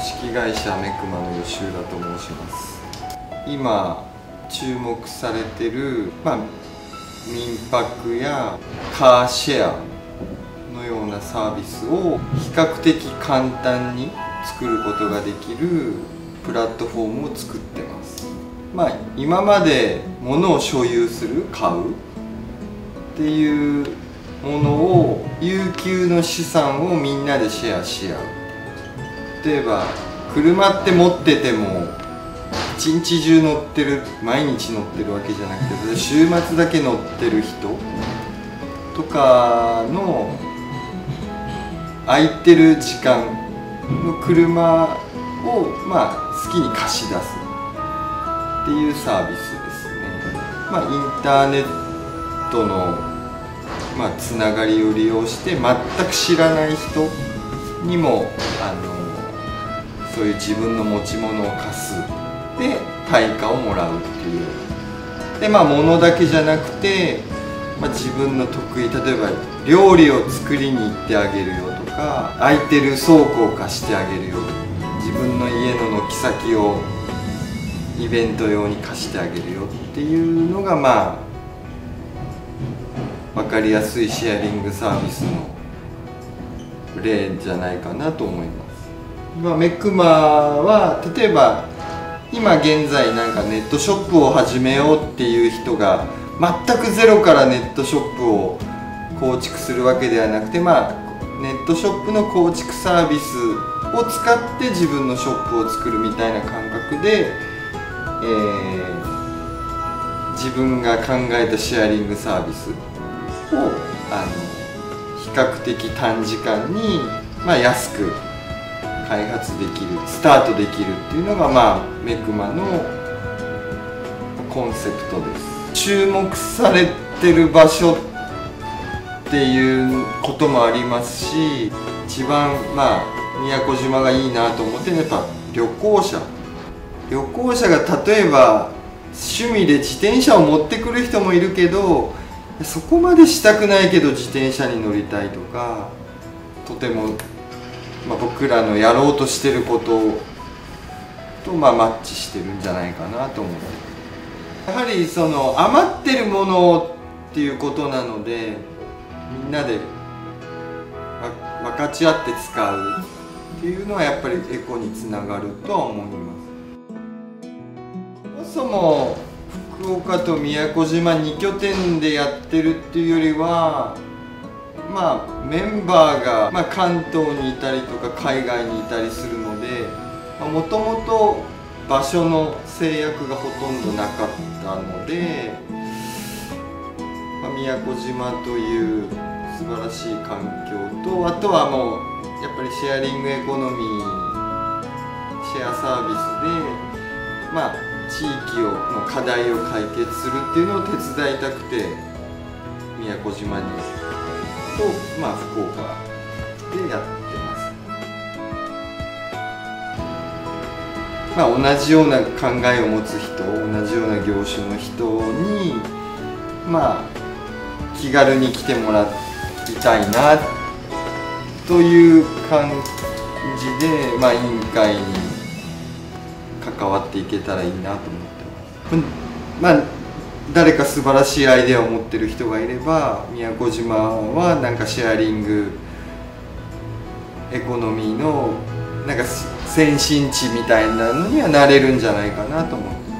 式会社メクマの吉浦と申します。今注目されてる、民泊やカーシェアのようなサービスを比較的簡単に作ることができるプラットフォームを作ってます。今まで物を所有する、買うっていうものを有給の資産をみんなでシェアし合う。例えば車って持ってても一日中乗ってる、毎日乗ってるわけじゃなくて、週末だけ乗ってる人とかの空いてる時間の車を好きに貸し出すっていうサービスですね。インターネットのつながりを利用して全く知らない人にもそういう自分の持ち物を貸すで対価をもらうっていうで、物だけじゃなくて、自分の得意、例えば料理を作りに行ってあげるよとか、空いてる倉庫を貸してあげるよ、自分の家の軒先をイベント用に貸してあげるよっていうのが分かりやすいシェアリングサービスの例じゃないかなと思います。メクマは例えば今現在ネットショップを始めようっていう人が全くゼロからネットショップを構築するわけではなくて、ネットショップの構築サービスを使って自分のショップを作るみたいな感覚で、自分が考えたシェアリングサービスを比較的短時間に、安く開発できる、スタートできるっていうのがメクマのコンセプトです。注目されてる場所っていうこともありますし、一番宮古島がいいなと思ってるのはやっぱ旅行者が例えば趣味で自転車を持ってくる人もいるけど、そこまでしたくないけど自転車に乗りたいとか、とても、僕らのやろうとしてることとマッチしてるんじゃないかなと思って、やはりその余ってるものっていうことなので、みんなで分かち合って使うっていうのはやっぱりエコにつながるとは思います。そもそも福岡と宮古島2拠点でやってるっていうよりは、メンバーが、関東にいたりとか海外にいたりするので、もともと場所の制約がほとんどなかったので、宮古島という素晴らしい環境と、あとはもうやっぱりシェアリングエコノミー、シェアサービスで地域の課題を解決するっていうのを手伝いたくて宮古島にと、福岡でやってます。同じような考えを持つ人、同じような業種の人に気軽に来てもらいたいなという感じで、委員会に関わっていけたらいいなと思ってます。誰か素晴らしいアイデアを持ってる人がいれば、宮古島はシェアリングエコノミーの先進地みたいなのにはなれるんじゃないかなと思って。